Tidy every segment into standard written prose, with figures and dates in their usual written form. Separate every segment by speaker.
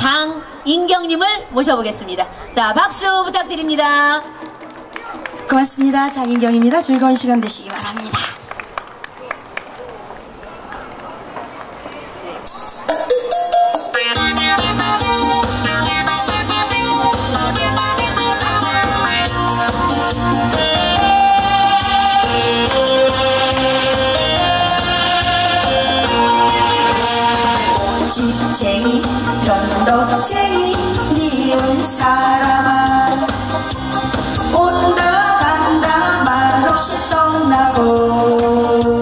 Speaker 1: 장인경님을 모셔보겠습니다. 자, 박수 부탁드립니다.
Speaker 2: 고맙습니다. 장인경입니다. 즐거운 시간 되시기 바랍니다.
Speaker 3: 지지쟁이 변덕쟁이 미운 사람아 온다 간다 말없이 떠나고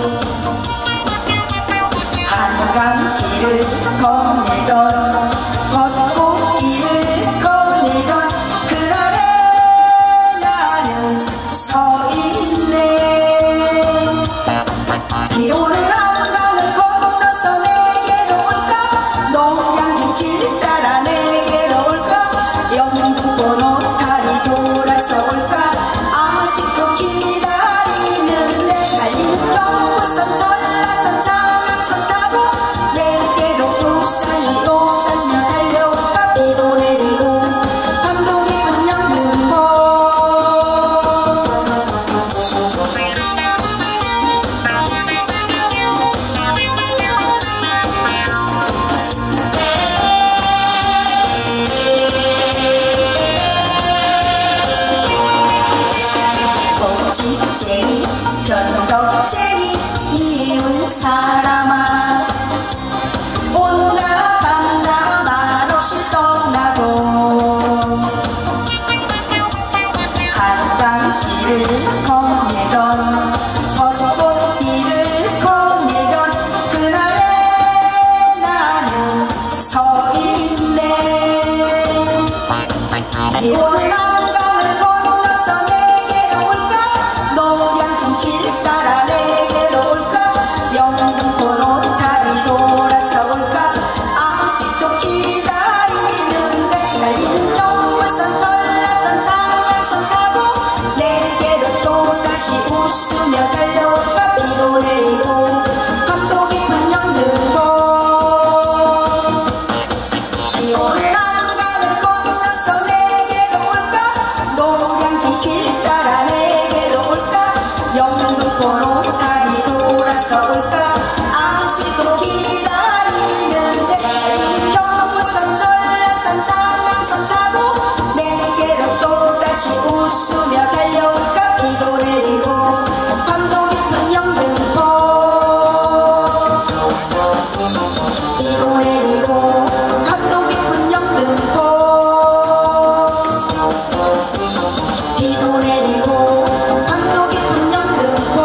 Speaker 3: 한강길을 거닐던 벚꽃길을 거닐던 그 아래 나는 서 있네. 비 오는 한강을 건너서 내게로 올까 농양진 길 따라 내게로 올까 영등포 노타리 돌아서 올까 아직도 기다리는데 달리는 경부선 전라선 장강선 타고 내게로 부산이 또 다시 달려올까 비도 내리고 밤도 깊은 영등포 지지쟁이 변덕쟁이 미운 사람아 온다 간다 말없이 떠나고 한강길을 거닐던 벚꽃길을 거닐던 그날에 나는 서 있네. 비 오는 한강을 건너서 내게로 올까 노량진 길 따라 내게로 올까 영등포 노타리 돌아서 올까 아직도 기다리는데 달리는 경부선 전라선 장강선 타고 내게로 또다시 웃으며 달려올까 비도 내리고 밤도 깊은 영등포 비 오는 한강을 건너서 내게로 올까 노량진 길 따라 내게로 올까 영등포 노타리 돌아서 올까 아직도 기다리는데 달리는 경부선 전라선 장강선 타고 내게로 또다시 웃으며 달려올까 비도 내리고 밤도 깊은 영등포 비도 내리고 밤도 깊은 영등포 비도 내리고 밤도 깊은 영등포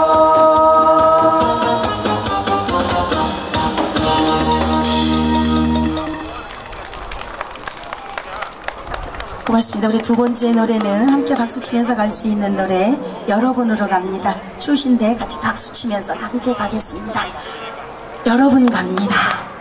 Speaker 2: 고맙습니다. 우리 두 번째 노래는 함께 박수 치면서 갈 수 있는 노래 여러분으로 갑니다. 추우신데 같이 박수 치면서 함께 가겠습니다. 여러분 갑니다.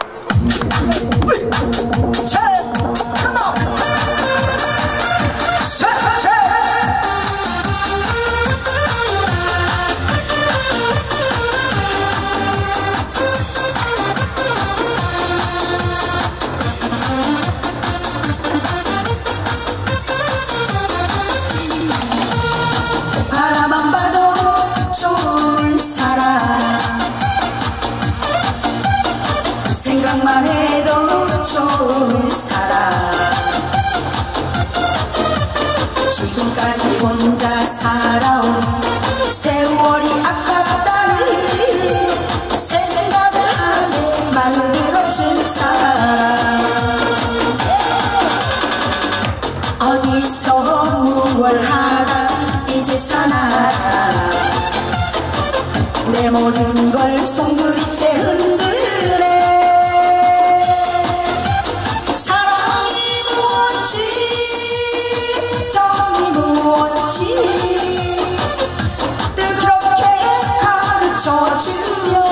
Speaker 3: 바라만 봐도 좋은 사람 생각만 해도 좋은 사람 지금까지 혼자 살아온 세월이 아깝다는 생각을 하게 만들어준 사람 어디서 무얼 하다 이제 사나 내 모든 걸 송두리째 흔들네. 사랑이 무엇지 정이 무엇지 뜨겁게 가르쳐주며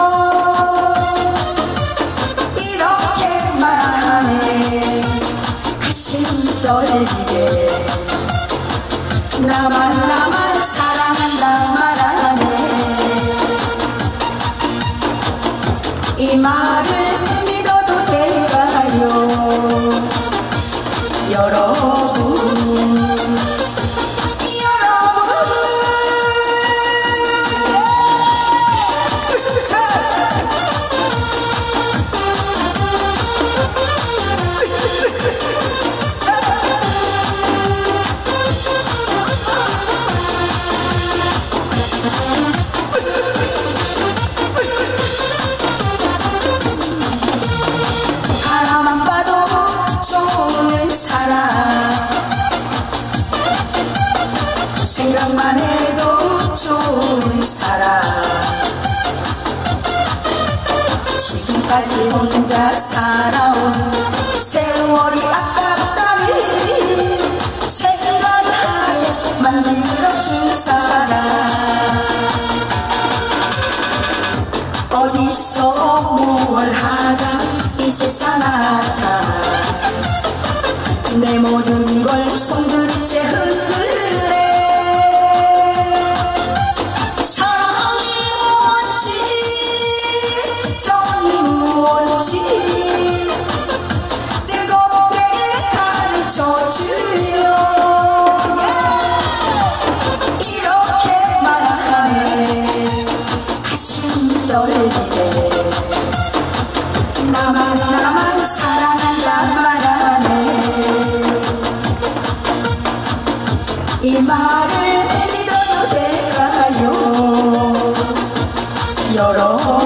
Speaker 3: 이렇게 말하네 가슴 떨리게 나만 사랑한다 말하네. 이 말을 믿어도 될까요? 언제까지 혼자 살아온 세월이 아깝다니 생각하게 만들어준 사람 어디서 뭘 하다 이제 살았다 내 모든 걸 손들채 흔들래 사랑이 뭔지 정이 무엇인지 뜨겁게 가르쳐주려 이렇게 말하네 가슴 떨리네 나만 사랑한다 말하네 이 말을 믿어도 될까요 여러